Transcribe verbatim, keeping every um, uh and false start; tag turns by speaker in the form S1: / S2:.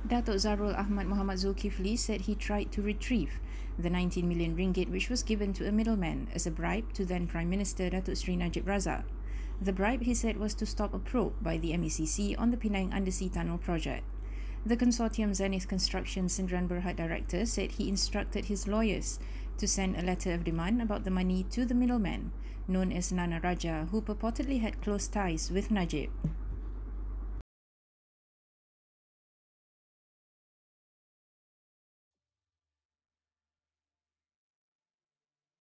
S1: Datuk Zarul Ahmad Muhammad Zulkifli said he tried to retrieve the nineteen million ringgit which was given to a middleman as a bribe to then Prime Minister Datuk Seri Najib Razak. The bribe, he said, was to stop a probe by the M A C C on the Penang undersea tunnel project. The Consortium Zenith Construction Sendirian Berhad director said he instructed his lawyers to send a letter of demand about the money to the middleman, known as Gnanaraja, who purportedly had close ties with Najib.